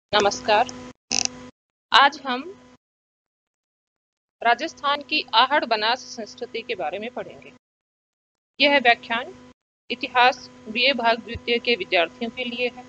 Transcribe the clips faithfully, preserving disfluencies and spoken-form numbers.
नमस्कार। आज हम राजस्थान की आहड़ बनास संस्कृति के बारे में पढ़ेंगे। यह व्याख्यान इतिहास बी ए भाग द्वितीय के विद्यार्थियों के लिए है।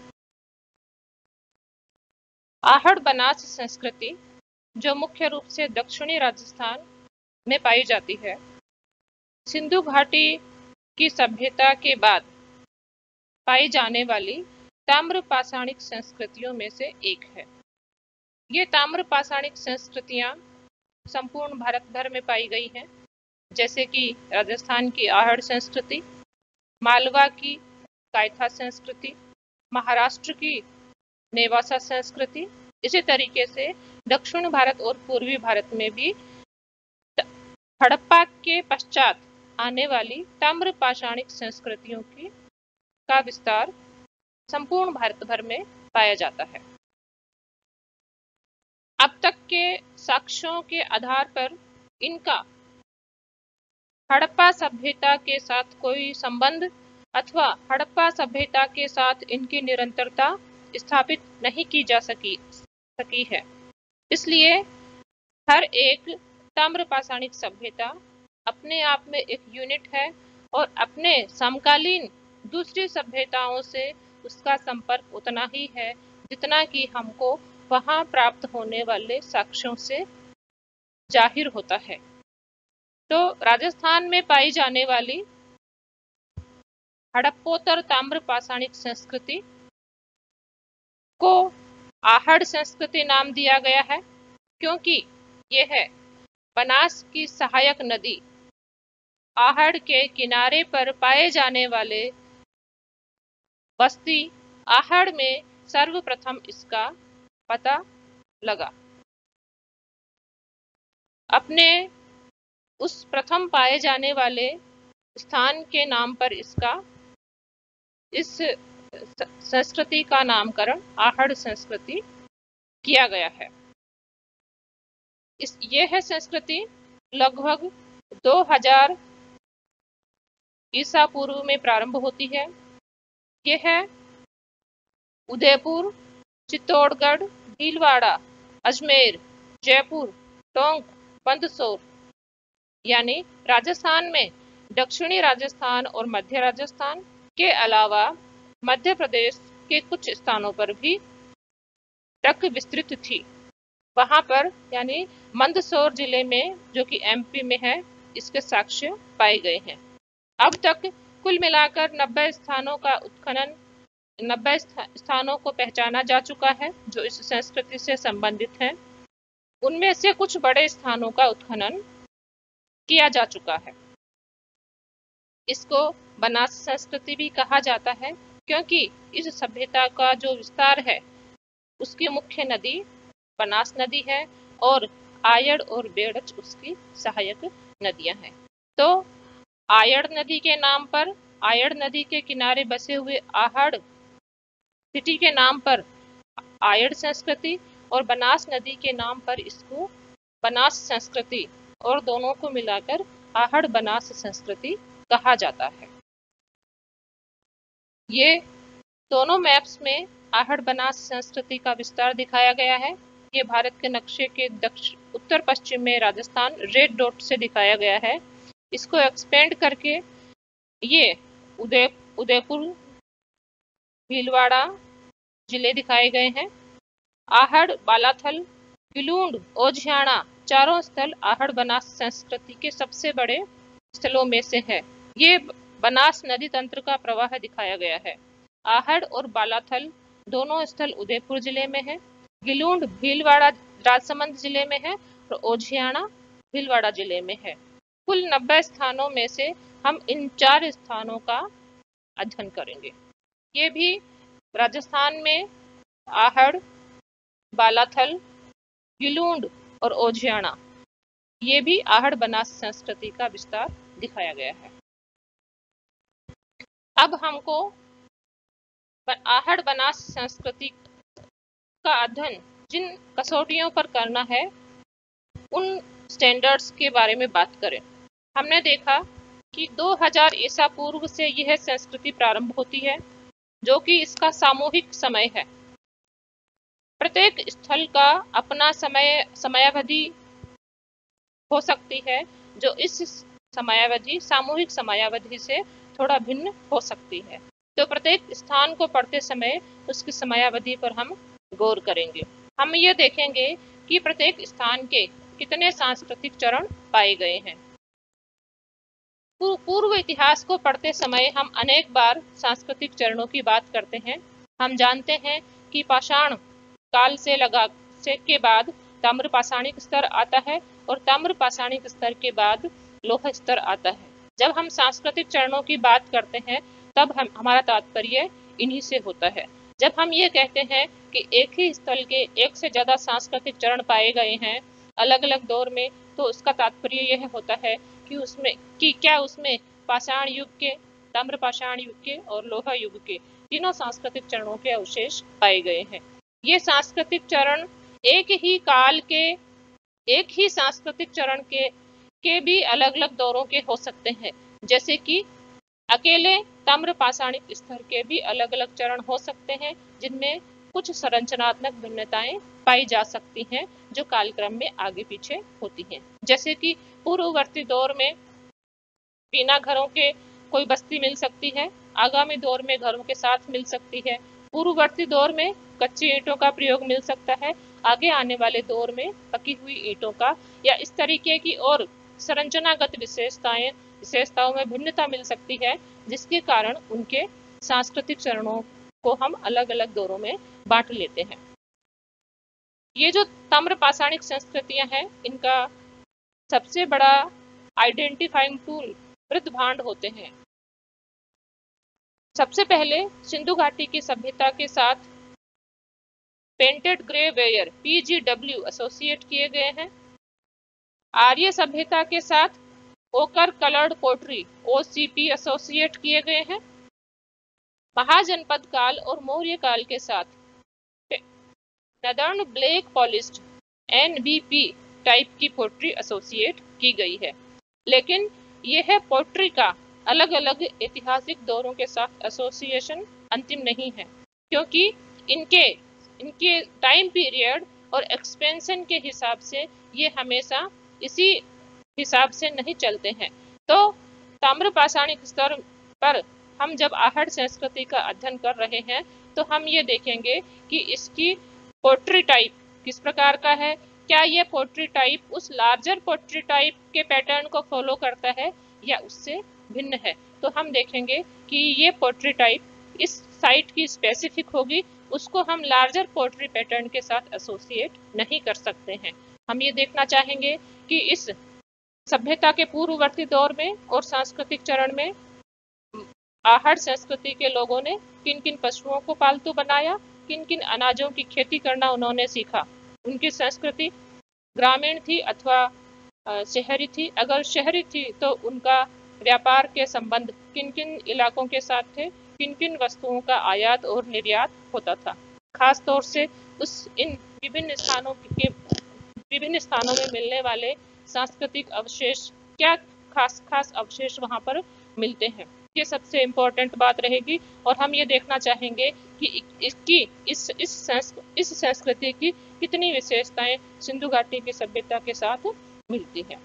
आहड़ बनास संस्कृति, जो मुख्य रूप से दक्षिणी राजस्थान में पाई जाती है, सिंधु घाटी की सभ्यता के बाद पाई जाने वाली ताम्र पाषाणिक संस्कृतियों में से एक है। ये ताम्र पाषाणिक संस्कृतियां संपूर्ण भारत भर में पाई गई हैं, जैसे कि राजस्थान की आहड़ संस्कृति, मालवा की कायथा संस्कृति, महाराष्ट्र की नेवासा संस्कृति। इसी तरीके से दक्षिण भारत और पूर्वी भारत में भी हड़प्पा के पश्चात आने वाली ताम्र पाषाणिक संस्कृतियों की का विस्तार संपूर्ण भारत भर में पाया जाता है। अब तक के साक्ष्यों के आधार पर इनका हड़प्पा सभ्यता के साथ कोई संबंध अथवा हड़प्पा सभ्यता के साथ इनकी निरंतरता स्थापित नहीं की जा सकी सकी है। इसलिए हर एक ताम्र पाषाणिक सभ्यता अपने आप में एक यूनिट है और अपने समकालीन दूसरी सभ्यताओं से उसका संपर्क उतना ही है जितना कि हमको वहां प्राप्त होने वाले साक्ष्यों से जाहिर होता है। तो राजस्थान में पाई जाने वाली हड़प्पोत्तर ताम्र पाषाणिक संस्कृति को आहड़ संस्कृति नाम दिया गया है, क्योंकि यह बनास की सहायक नदी आहड़ के किनारे पर पाए जाने वाले बस्ती आहड़ में सर्वप्रथम इसका पता लगा। अपने उस प्रथम पाए जाने वाले स्थान के नाम पर इसका इस संस्कृति का नामकरण आहड़ संस्कृति किया गया है। इस यह संस्कृति लगभग दो हज़ार ईसा पूर्व में प्रारंभ होती है। यह उदयपुर, चित्तौड़गढ़, भीलवाड़ा, अजमेर, जयपुर, टोंक, मंदसौर यानी राजस्थान में दक्षिणी राजस्थान और मध्य राजस्थान के अलावा मध्य प्रदेश के कुछ स्थानों पर भी तक विस्तृत थी। वहां पर यानी मंदसौर जिले में, जो कि एम पी में है, इसके साक्ष्य पाए गए हैं। अब तक कुल मिलाकर नब्बे स्थानों का उत्खनन नब्बे स्थानों को पहचाना जा चुका है जो इस संस्कृति से संबंधित हैं। उनमें से कुछ बड़े स्थानों का उत्खनन किया जा चुका है। इसको बनास संस्कृति भी कहा जाता है, क्योंकि इस सभ्यता का जो विस्तार है उसकी मुख्य नदी बनास नदी है और आयड़ और बेड़च उसकी सहायक नदियां हैं। तो आयड़ नदी के नाम पर, आयड़ नदी के किनारे बसे हुए आहड़ सिटी के नाम पर आयड़ संस्कृति और बनास नदी के नाम पर इसको बनास संस्कृति और दोनों को मिलाकर आहड़ बनास संस्कृति कहा जाता है। ये दोनों मैप्स में आहड़ बनास संस्कृति का विस्तार दिखाया गया है। ये भारत के नक्शे के दक्षिण उत्तर पश्चिम में राजस्थान रेड डॉट से दिखाया गया है। इसको एक्सपेंड करके ये उदय उदयपुर, भीलवाड़ा जिले दिखाए गए हैं। आहड़, बालाथल, गिलूंड, ओझियाणा चारों स्थल आहड़ बनास संस्कृति के सबसे बड़े स्थलों में से है। ये बनास नदी तंत्र का प्रवाह दिखाया गया है। आहड़ और बालाथल दोनों स्थल उदयपुर जिले में है। गिलूंड भीलवाड़ा राजसमंद जिले में है और ओझियाणा भीलवाड़ा जिले में है। कुल नब्बे स्थानों में से हम इन चार स्थानों का अध्ययन करेंगे। ये भी राजस्थान में आहड़, बालाथल, गिलूंड और ओझियाणा, ये भी आहड़ बनास संस्कृति का विस्तार दिखाया गया है। अब हमको आहड़ बनास संस्कृति का अध्ययन जिन कसौटियों पर करना है उन स्टैंडर्ड्स के बारे में बात करें। हमने देखा कि दो हज़ार ईसा पूर्व से यह संस्कृति प्रारंभ होती है, जो कि इसका सामूहिक समय है। प्रत्येक स्थल का अपना समय समयावधि हो सकती है, जो इस समयावधि सामूहिक समयावधि से थोड़ा भिन्न हो सकती है। तो प्रत्येक स्थान को पढ़ते समय उसकी समयावधि पर हम गौर करेंगे। हम ये देखेंगे कि प्रत्येक स्थान के कितने सांस्कृतिक चरण पाए गए हैं। पूर्व इतिहास को पढ़ते समय हम अनेक बार सांस्कृतिक चरणों की बात करते हैं। हम जानते हैं कि पाषाण काल से लगा से के बाद ताम्र पाषाणिक स्तर आता है और ताम्र पाषाणिक स्तर के बाद लोह स्तर आता है। जब हम सांस्कृतिक चरणों की बात करते हैं तब हम हमारा तात्पर्य इन्हीं से होता है। जब हम ये कहते हैं कि एक ही स्थल के एक से ज्यादा सांस्कृतिक चरण पाए गए हैं अलग अलग दौर में, तो उसका तात्पर्य यह होता है कि उसमें कि क्या उसमें पाषाण युग के, ताम्र पाषाण युग के और लोहा युग के तीनों सांस्कृतिक चरणों के अवशेष पाए गए हैं। ये सांस्कृतिक चरण एक ही काल के, एक ही सांस्कृतिक चरण के के भी अलग अलग दौरों के हो सकते हैं। जैसे कि अकेले ताम्र पाषाणिक स्तर के भी अलग अलग चरण हो सकते हैं, जिनमें कुछ संरचनात्मक भिन्नताएं पाई जा सकती हैं जो कालक्रम में आगे पीछे होती हैं। जैसे कि पूर्ववर्ती दौर में बिना घरों के कोई बस्ती मिल सकती है, आगामी दौर में घरों के साथ मिल सकती है। पूर्ववर्ती दौर में कच्ची ईंटों का प्रयोग मिल सकता है, आगे आने वाले दौर में पकी हुई ईंटों का, या इस तरीके की और संरचनागत विशेषताएं विशेषताओं में भिन्नता मिल सकती है, जिसके कारण उनके सांस्कृतिक चरणों को हम अलग अलग दौरों में बांट लेते हैं। ये जो ताम्र पाषाणिक संस्कृतियां हैं, इनका सबसे बड़ा आइडेंटिफाइंग टूल मृदभांड होते हैं। सबसे पहले सिंधु घाटी की सभ्यता के साथ painted grey ware P G W associate किए गए हैं। आर्य सभ्यता के साथ ochre coloured pottery O C P associate किए गए हैं। महाजनपद काल और मौर्य काल के साथ northern black polished N B P type की पोट्री एसोसिएट की गई है। लेकिन यह पोट्री का अलग अलग ऐतिहासिक दौरों के साथ एसोसिएशन अंतिम नहीं है, क्योंकि इनके इनके टाइम पीरियड और एक्सपेंशन के हिसाब से ये हमेशा इसी हिसाब से नहीं चलते हैं। तो ताम्र पाषाणिक स्तर पर हम जब आहड़ संस्कृति का अध्ययन कर रहे हैं तो हम ये देखेंगे कि इसकी पोट्री टाइप किस प्रकार का है, क्या ये पोट्री टाइप उस लार्जर पोट्री टाइप के पैटर्न को फॉलो करता है या उससे भिन्न है। तो हम देखेंगे कि ये पोट्री टाइप इस साइट की स्पेसिफिक होगी, उसको हम लार्जर पोट्री पैटर्न के साथ एसोसिएट नहीं कर सकते हैं। हम ये देखना चाहेंगे कि इस सभ्यता के पूर्ववर्ती दौर में और सांस्कृतिक चरण में आहड़ संस्कृति के लोगों ने किन किन पशुओं को पालतू बनाया, किन किन अनाजों की खेती करना उन्होंने सीखा। उनकी संस्कृति ग्रामीण थी अथवा शहरी थी। अगर शहरी थी तो उनका व्यापार के संबंध किन किन इलाकों के साथ थे, किन किन वस्तुओं का आयात और निर्यात होता था। खास तौर से उस इन विभिन्न स्थानों के विभिन्न स्थानों में मिलने वाले सांस्कृतिक अवशेष, क्या खास खास अवशेष वहां पर मिलते हैं, ये सबसे इम्पोर्टेंट बात रहेगी। और हम ये देखना चाहेंगे कि इसकी इस इस इस संस्कृति की कितनी विशेषताएं सिंधु घाटी की सभ्यता के साथ मिलती है।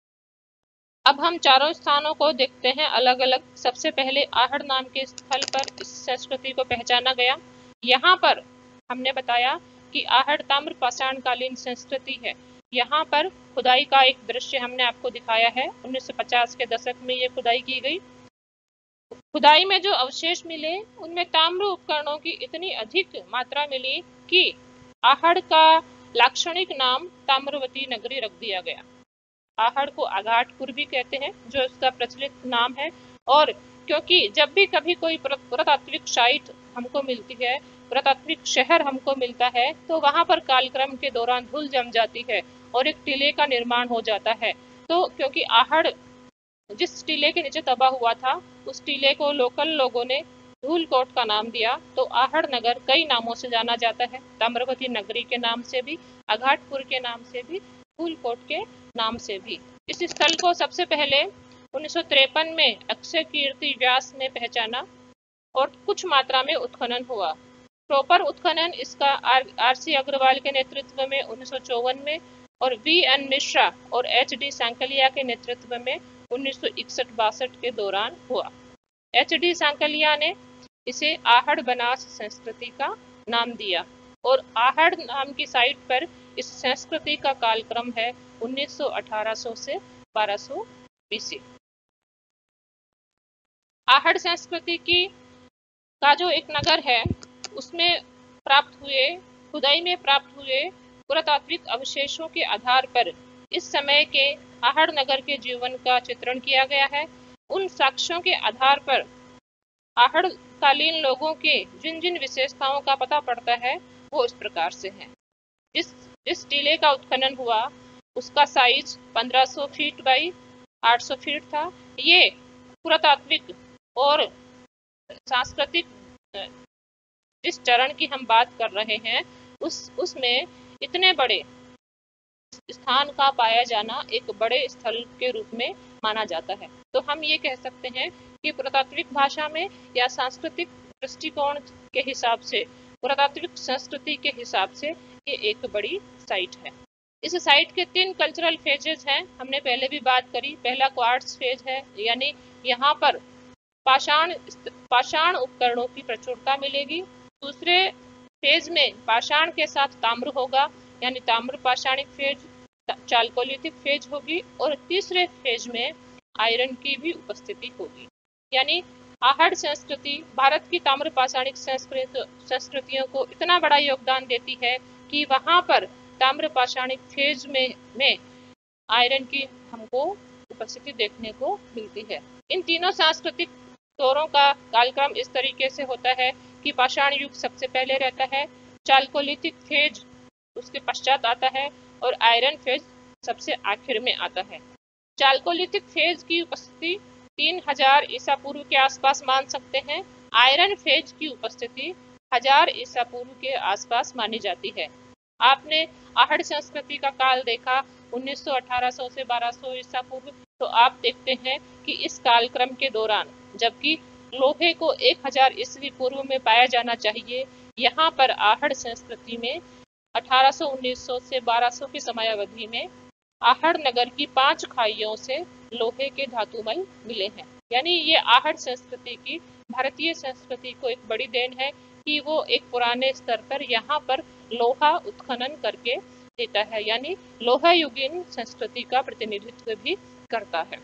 अब हम चारों स्थानों को देखते हैं अलग अलग। सबसे पहले आहड़ नाम के स्थल पर इस संस्कृति को पहचाना गया। यहाँ पर हमने बताया कि आहड़ ताम्र पाषाण कालीन संस्कृति है। यहाँ पर खुदाई का एक दृश्य हमने आपको दिखाया है। उन्नीस सौ पचास के दशक में ये खुदाई की गई। खुदाई में जो अवशेष मिले उनमें ताम्र उपकरणों की इतनी अधिक मात्रा मिली कि आहड़ का लाक्षणिक नाम ताम्रवती नगरी रख दिया गया। आहड़ को आघाटपुर भी कहते हैं, जो इसका प्रचलित नाम है। और क्योंकि जब भी कभी कोई पुरातात्विक साइट हमको मिलती है, पुरातात्विक शहर हमको मिलता है, तो वहां पर कालक्रम के दौरान धूल जम जाती है और एक टीले का निर्माण हो जाता है। तो क्योंकि आहड़ जिस टीले के नीचे दबा हुआ था, उस टीले को लोकल लोगों ने धूलकोट का नाम दिया। तो आहड़ नगर कई नामों से जाना जाता है, ताम्रवती नगरी के नाम से भी, आघाटपुर के नाम से भी, धूलकोट के नाम से भी। इस स्थल को सबसे पहले उन्नीस सौ तिरपन में अक्षय कीर्ति व्यास ने पहचाना और कुछ मात्रा में उत्खनन हुआ। प्रॉपर उत्खनन इसका आर आर सी अग्रवाल के नेतृत्व में उन्नीस सौ चौवन में और वी एन मिश्रा और एच डी सांकलिया के नेतृत्व में उन्नीस सौ इकसठ बासठ के दौरान हुआ। एच डी सांकलिया ने इसे आहड़ बनास संस्कृति का नाम दिया और आहड़ नाम की साइट पर इस संस्कृति का कालक्रम है उन्नीस सौ अठारह सौ से बारह सौ बीसी। आहड़ संस्कृति की का जो एक नगर है उसमें प्राप्त हुए खुदाई में प्राप्त हुए पुरातात्विक अवशेषों के आधार पर इस समय के आहड़ नगर के जीवन का चित्रण किया गया है। उन साक्ष्यों के आधार पर आहड़ कालीन लोगों के जिन जिन विशेषताओं का पता पड़ता है वो इस प्रकार से है। जिस जिस टीले का उत्खनन हुआ उसका साइज पंद्रह सौ फीट बाई आठ सौ फीट था। ये पुरातात्विक और सांस्कृतिक जिस चरण की हम बात कर रहे हैं उस उसमें इतने बड़े स्थान का पाया जाना एक बड़े स्थल के रूप में माना जाता है। तो हम ये कह सकते हैं कि पुरातात्विक भाषा में या सांस्कृतिक दृष्टिकोण के हिसाब से पुरातात्विक संस्कृति के हिसाब से ये एक बड़ी साइट है। इस साइट के तीन कल्चरल फेजेस हैं, हमने पहले भी बात करी। पहला क्वार्ट्ज फेज है, यानी यहाँ पर पाषाण पाषाण उपकरणों की प्रचुरता मिलेगी। दूसरे फेज में पाषाण के साथ ताम्र होगा, यानी ताम्र पाषाणिक फेज, चालकोलिथिक फेज होगी। और तीसरे फेज में आयरन की भी उपस्थिति होगी। यानी आहड़ संस्कृति भारत की ताम्र पाषाणिक संस्कृति संस्कृतियों को इतना बड़ा योगदान देती है कि वहां पर ताम्र पाषाणिक फेज में में आयरन की हमको उपस्थिति देखने को मिलती है। इन तीनों सांस्कृतिक दौरों का कालक्रम इस तरीके से होता है कि पाषाण युग सबसे पहले रहता है, चालकोलिथिक फेज उसके पश्चात आता है और आयरन फेज सबसे आखिर में आता है। चालकोलिथिक फेज की उपस्थिति तीन हजार ईसा पूर्व के आसपास मान सकते हैं। आयरन फेज की उपस्थिति हजार ईसा पूर्व के आसपास मानी जाती है। आपने आहड़ संस्कृति का काल देखा उन्नीस सौ अठारह सौ से बारह सौ ईसा पूर्व, तो आप देखते हैं कि इस कालक्रम के दौरान जबकि लोहे को एक हजार ईस्वी पूर्व में पाया जाना चाहिए, यहाँ पर आहड़ संस्कृति में अठारह सौ उन्नीस सौ से बारह सौ की समयावधि में आहड़ नगर की पांच खाइयों से लोहे के धातुमल मिले हैं। यानी ये आहड़ संस्कृति की भारतीय संस्कृति को एक बड़ी देन है कि वो एक पुराने स्तर पर यहाँ पर लोहा उत्खनन करके देता है, यानी लोहा युगीन संस्कृति का प्रतिनिधित्व भी करता है।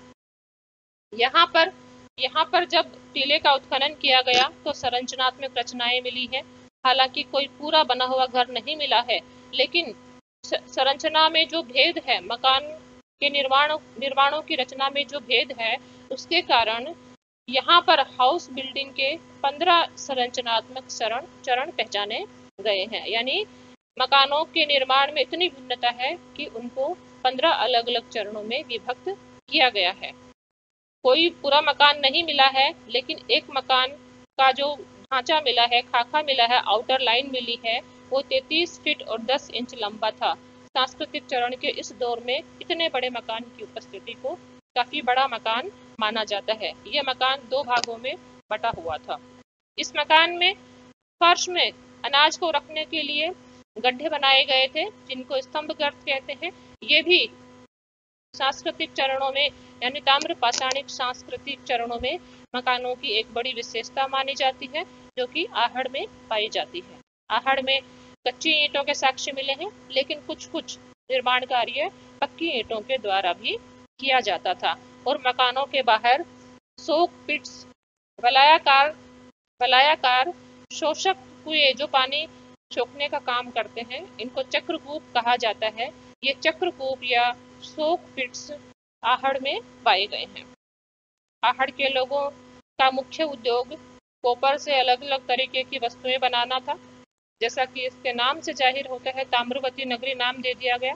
यहाँ पर यहाँ पर जब टीले का उत्खनन किया गया तो संरचनात्मक रचनाएं मिली हैं। हालांकि कोई पूरा बना हुआ घर नहीं मिला है, लेकिन संरचना में जो भेद है, मकान के निर्माण निर्माणों की रचना में जो भेद है, उसके कारण यहाँ पर हाउस बिल्डिंग के पंद्रह संरचनात्मक चरण चरण पहचाने गए हैं। यानी मकानों के निर्माण में इतनी भिन्नता है कि उनको पंद्रह अलग अलग चरणों में विभक्त किया गया है। कोई पूरा मकान नहीं मिला है, लेकिन एक मकान का जो ढांचा मिला है, खाका मिला है, आउटर लाइन मिली है, वो तैंतीस फीट और दस इंच लंबा था। सांस्कृतिक चरण के इस दौर में इतने बड़े मकान की उपस्थिति को काफी बड़ा मकान माना जाता है। यह मकान दो भागों में बटा हुआ था। इस मकान में फर्श में अनाज को रखने के लिए गड्ढे बनाए गए थे, जिनको स्तंभ गर्त कहते हैं। ये भी सांस्कृतिक चरणों में यानी ताम्र पाषाणिक सांस्कृतिक चरणों में मकानों की एक बड़ी विशेषता मानी जाती है, जो कि आहड़ में पाई जाती है। आहड़ में कच्ची ईंटों के साक्ष्य मिले हैं, लेकिन कुछ कुछ निर्माण कार्य पक्की ईंटों के द्वारा भी किया जाता था। और मकानों के बाहर सोक पिट्स, वलयाकार वलयाकार शोषक कुएं जो पानी सोखने का काम करते हैं, इनको चक्रकूप कहा जाता है। ये चक्रकूप या सोक पिट्स आहड़ में पाए गए हैं। आहड़ के लोगों का मुख्य उद्योग कॉपर से अलग अलग तरीके की वस्तुएं बनाना था। जैसा कि इसके नाम से जाहिर होता है, ताम्रवती नगरी नाम दे दिया गया।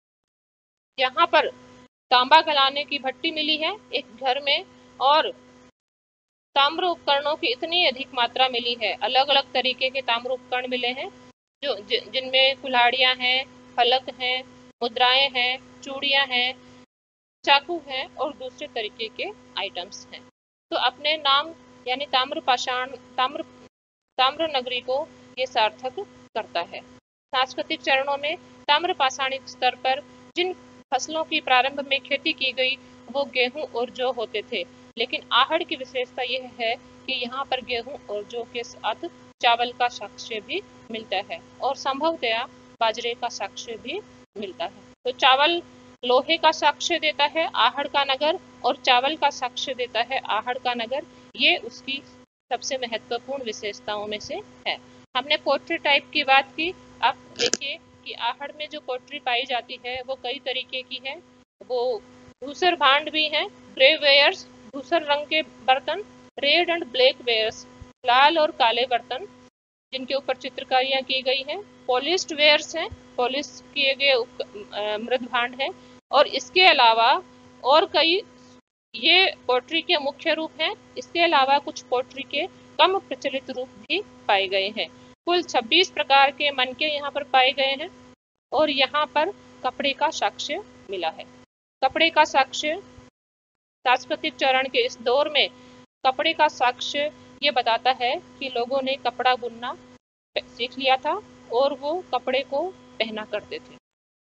यहाँ पर तांबा गलाने की भट्टी मिली है एक घर में, और ताम्र उपकरणों की इतनी अधिक मात्रा मिली है, अलग अलग तरीके के ताम्र उपकरण मिले हैं, जो जिनमें कुल्हाड़ियां हैं, फलक हैं, मुद्राएं हैं, चूड़ियां हैं, चाकू हैं और दूसरे तरीके के आइटम्स हैं। तो अपने नाम यानी ताम्र पाषाण ताम्र ताम्र नगरी को ये सार्थक करता है। सांस्कृतिक चरणों में ताम्र पाषाणिक स्तर पर जिन फसलों की प्रारंभ में खेती की गई वो गेहूं और जौ होते थे, लेकिन आहड़ की विशेषता यह है कि यहाँ पर गेहूं और जौ के साथ चावल का साक्ष्य भी मिलता है और संभवतया बाजरे का साक्ष्य भी मिलता है। तो चावल लोहे का साक्ष्य देता है आहड़ का नगर और चावल का साक्ष्य देता है आहड़ का नगर। ये उसकी सबसे महत्वपूर्ण विशेषताओं में से है। हमने पोट्री टाइप की बात की। आप देखिए कि आहड़ में जो पोट्री पाई जाती है वो कई तरीके की है। वो धूसर भांड भी हैं, ग्रे वेयर्स धूसर रंग के बर्तन, रेड एंड ब्लैक वेयर्स लाल और काले बर्तन जिनके ऊपर चित्रकारियां की गई हैं, पॉलिश्ड वेयर्स हैं, पॉलिश किए गए मृद भांड हैं, और इसके अलावा और कई ये पोट्री के मुख्य रूप हैं। इसके अलावा कुछ पोट्री के कम प्रचलित रूप भी पाए गए हैं। कुल छब्बीस प्रकार के मनके यहाँ पर पाए गए हैं और यहाँ पर कपड़े का साक्ष्य मिला है। कपड़े का साक्ष्य सांस्कृतिक चरण के इस दौर में कपड़े का साक्ष्य ये बताता है कि लोगों ने कपड़ा बुनना सीख लिया था और वो कपड़े को पहना करते थे।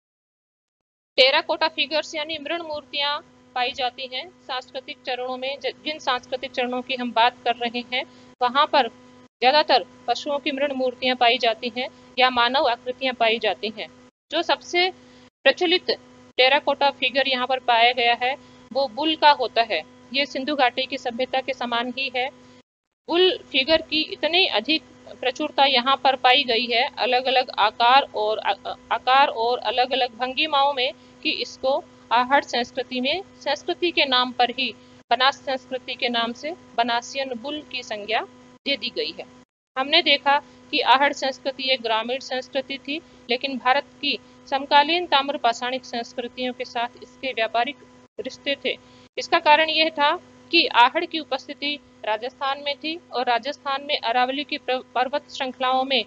टेराकोटा फिगर्स यानी मृण मूर्तियां पाई जाती हैं सांस्कृतिक चरणों में। जिन सांस्कृतिक चरणों की हम बात कर रहे हैं वहां पर ज्यादातर पशुओं की मृण मूर्तियां पाई जाती हैं या मानव आकृतियां पाई जाती हैं। जो सबसे प्रचलित टेराकोटा फिगर यहाँ पर पाया गया है वो बुल का होता है। ये सिंधु घाटी की सभ्यता के समान ही है। बुल फिगर की इतनी अधिक प्रचुरता यहाँ पर पाई गई है अलग अलग आकार और आ, आकार और अलग अलग भंगिमाओं में कि इसको आहड़ संस्कृति में संस्कृति के नाम पर ही बनास संस्कृति के नाम से बनासियन बुल की संज्ञा दे दी गई है। हमने देखा कि आहड़ संस्कृति एक ग्रामीण संस्कृति थी, लेकिन भारत की समकालीन ताम्र पाषाणिक संस्कृतियों के साथ इसके व्यापारिक रिश्ते थे। इसका कारण यह था कि आहड़ की उपस्थिति राजस्थान में थी और राजस्थान में अरावली की पर्वत श्रृंखलाओं में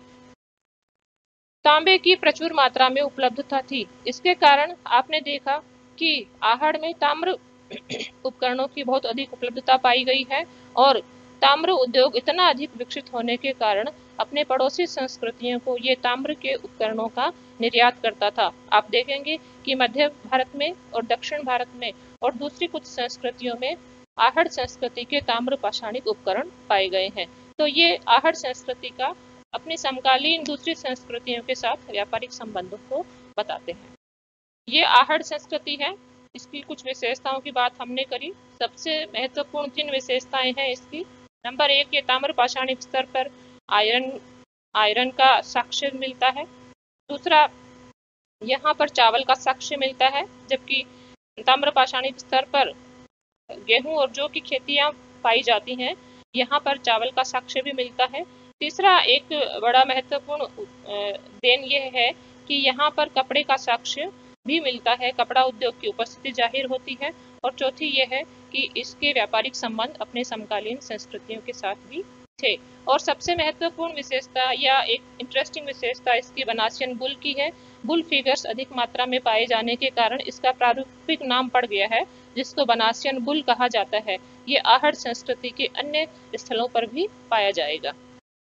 तांबे की प्रचुर मात्रा में उपलब्धता थी। इसके कारण आपने देखा कि आहड़ में ताम्र उपकरणों की बहुत अधिक उपलब्धता पाई गई है और ताम्र उद्योग इतना अधिक विकसित होने के कारण अपने पड़ोसी संस्कृतियों को ये ताम्र के उपकरणों का निर्यात करता था। आप देखेंगे कि मध्य भारत में और दक्षिण भारत में और दूसरी कुछ संस्कृतियों में आहड़ संस्कृति के ताम्र पाषाणिक उपकरण पाए गए हैं। तो ये आहड़ संस्कृति का अपनी समकालीन दूसरी संस्कृतियों के साथ व्यापारिक संबंधों को बताते हैं। ये आहड़ संस्कृति है। इसकी कुछ विशेषताओं की बात हमने करी। सबसे महत्वपूर्ण जिन विशेषताएं हैं इसकी, नंबर एक, ये ताम्र पाषाणिक स्तर पर आयरन आयरन का साक्ष्य मिलता है। दूसरा, यहाँ पर चावल का साक्ष्य मिलता है, जबकि ताम्र पाषाणिक स्तर पर गेहूं और जौ की खेतियां पाई जाती हैं, यहाँ पर चावल का साक्ष्य भी मिलता है। तीसरा एक बड़ा महत्वपूर्ण देन यह है कि यहाँ पर कपड़े का साक्ष्य भी मिलता है, कपड़ा उद्योग की उपस्थिति जाहिर होती है। और चौथी यह है कि इसके व्यापारिक संबंध अपने समकालीन संस्कृतियों के साथ भी थे। और सबसे महत्वपूर्ण विशेषता या एक इंटरेस्टिंग विशेषता इसकी बनासियन बुल की है। बुल फिगर्स अधिक मात्रा में पाए जाने के कारण इसका प्रारूपिक नाम पड़ गया है, जिसको बनासियन बुल कहा जाता है। ये आहड़ संस्कृति के अन्य स्थलों पर भी पाया जाएगा।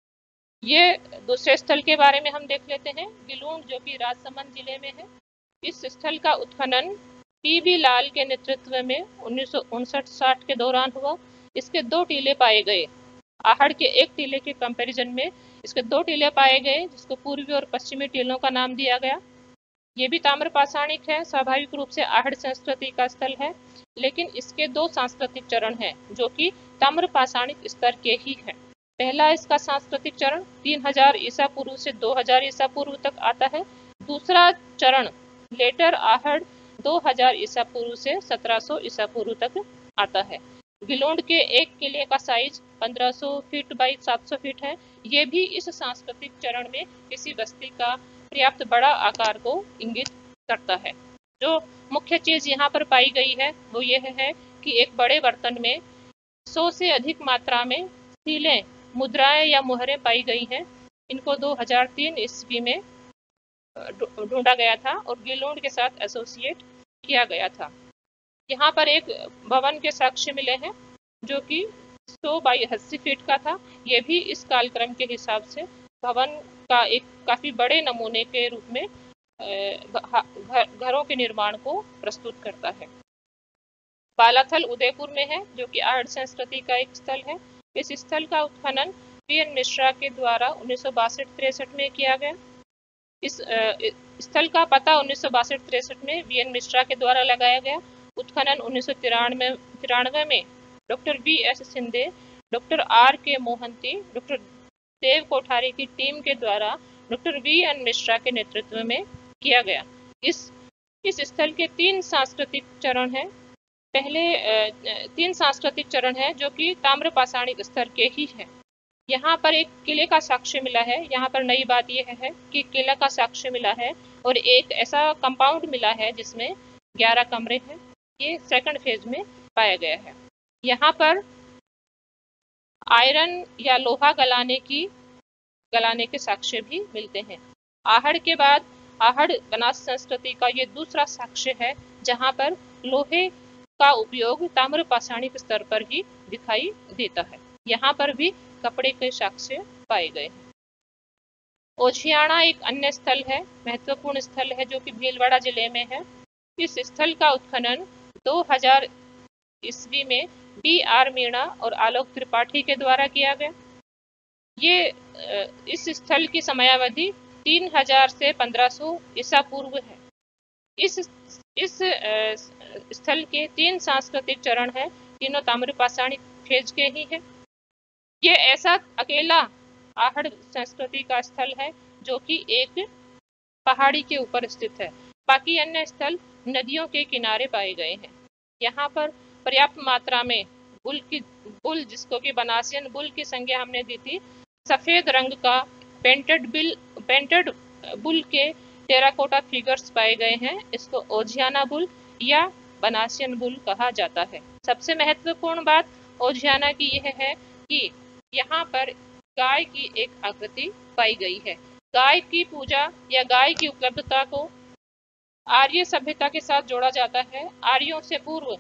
ये दूसरे स्थल के बारे में हम देख लेते हैं, गिलूंड, जो कि राजसमंद जिले में है। इस स्थल का उत्खनन पी बी लाल के नेतृत्व में उन्नीस सौ उनसठ साठ के दौरान हुआ। इसके दो टीले पाए गए। आहड़ के एक टीले के कंपैरिजन में इसके दो टीले पाए गए, जिसको पूर्वी और पश्चिमी टीलों का नाम दिया गया। ये भी ताम्र पाषाणिक है, स्वाभाविक रूप से आहड़ संस्कृति का स्थल है, लेकिन इसके दो सांस्कृतिक चरण हैं जो कि ताम्र पाषाणिक स्तर के ही हैं। पहला इसका सांस्कृतिक चरण तीन हजार ईसा पूर्व से दो हजार ईसा पूर्व तक आता है। दूसरा चरण लेटर आहड़ दो हजार ईसा पूर्व से सत्रह सौ ईसा पूर्व तक आता है। गिलोंड के एक किले का साइज पंद्रह सौ फीट बाई सात सौ फीट है। ये भी इस सांस्कृतिक चरण में किसी बस्ती का पर्याप्त बड़ा आकार को इंगित करता है। जो मुख्य चीज यहाँ पर पाई गई है वो यह है कि एक बड़े बर्तन में सौ से अधिक मात्रा में सीलें, मुद्राएं या मुहरें पाई गई हैं। इनको दो हजार तीन ईस्वी में ढूंढा गया था और गिलोंड के साथ एसोसिएट किया गया था। यहाँ पर एक भवन के साक्ष्य मिले हैं जो कि सौ बाई अस्सी फीट का था। ये भी इस कालक्रम के हिसाब से भवन का एक काफी बड़े नमूने के रूप में घर, घरों के निर्माण को प्रस्तुत करता है। बालाथल उदयपुर में है, जो कि आहड़ संस्कृति का एक स्थल है। इस स्थल का उत्खनन वी एन मिश्रा के द्वारा उन्नीस सौ बासठ तिरसठ में किया गया। इस स्थल का पता उन्नीस सौ बासठ तिरसठ में वी एन मिश्रा के द्वारा लगाया गया। उत्खनन उन्नीस सौ तिरानवे तिरानवे में doctor V S Sindhe, doctor R K Mohanty, doctor देव कोठारी की टीम के द्वारा डॉक्टर वी एन मिश्रा के नेतृत्व में किया गया। इस इस स्थल के तीन सांस्कृतिक चरण हैं। पहले तीन सांस्कृतिक चरण है जो कि ताम्रपाषाणी स्तर के ही है। यहाँ पर एक किले का साक्ष्य मिला है। यहाँ पर नई बात यह है कि किला का साक्ष्य मिला है और एक ऐसा कंपाउंड मिला है जिसमें ग्यारह कमरे हैं। ये सेकंड फेज में पाया गया है। यहाँ पर आयरन या लोहा गलाने की गलाने के साक्ष्य भी मिलते हैं। आहड़ के बाद आहड़ बनास संस्कृति का ये दूसरा साक्ष्य है जहाँ पर लोहे का उपयोग ताम्रपाषाणिक स्तर पर ही दिखाई देता है। यहाँ पर भी कपड़े के साक्ष्य पाए गए हैं। ओझियाणा एक अन्य स्थल है, महत्वपूर्ण स्थल है, जो कि भीलवाड़ा जिले में है। इस स्थल का उत्खनन दो हज़ार ईस्वी में बी आर मीणा और आलोक त्रिपाठी के द्वारा किया गया। ये इस स्थल की समयावधि तीन हज़ार से पंद्रह सौ ईसा पूर्व है। इस इस स्थल के तीन सांस्कृतिक चरण हैं, तीनों ताम्रपाषाणी फेज के ही हैं। ये ऐसा अकेला आहड़ संस्कृति का स्थल है जो कि एक पहाड़ी के ऊपर स्थित है। बाकी अन्य स्थल नदियों के किनारे पाए गए हैं। यहाँ पर पर्याप्त मात्रा में बुल की बुल जिसको कि बनासियन बुल की संज्ञा हमने दी थी, सफेद रंग का पेंटेड बिल पेंटेड बुल के टेराकोटा फिगर्स पाए गए हैं। इसको ओझियाना बुल या बनासियन बुल कहा जाता है। सबसे महत्वपूर्ण बात ओझियाना की यह है कि यहाँ पर गाय की एक आकृति पाई गई है। गाय की पूजा या गाय की उपलब्धता को आर्य सभ्यता के साथ जोड़ा जाता है। आर्यों से पूर्व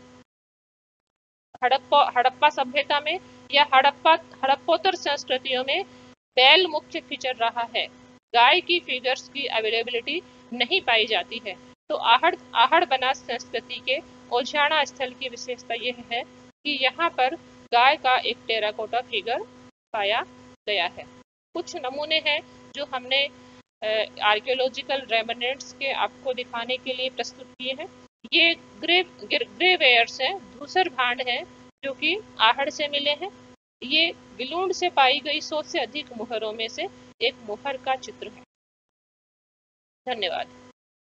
हड़प्पा हड़प्पा सभ्यता में या हड़प्पा हड़प्पोत्तर संस्कृतियों में बैल मुख्य फीचर रहा है। गाय की फिगर्स की अवेलेबिलिटी नहीं पाई जाती है। तो आहड़ आहड़ बनास संस्कृति के ओझियाणा स्थल की विशेषता यह है कि यहाँ पर गाय का एक टेराकोटा फिगर पाया गया है। कुछ नमूने हैं जो हमने आर्कियोलॉजिकल रेमनेंट्स के आपको दिखाने के लिए प्रस्तुत किए हैं। ये ग्रे ग्रे वेयर्स हैं, धूसर भांड हैं, जो कि आहड़ से मिले हैं। ये बिलूंड से पाई गई सौ से अधिक मुहरों में से एक मुहर का चित्र है। धन्यवाद।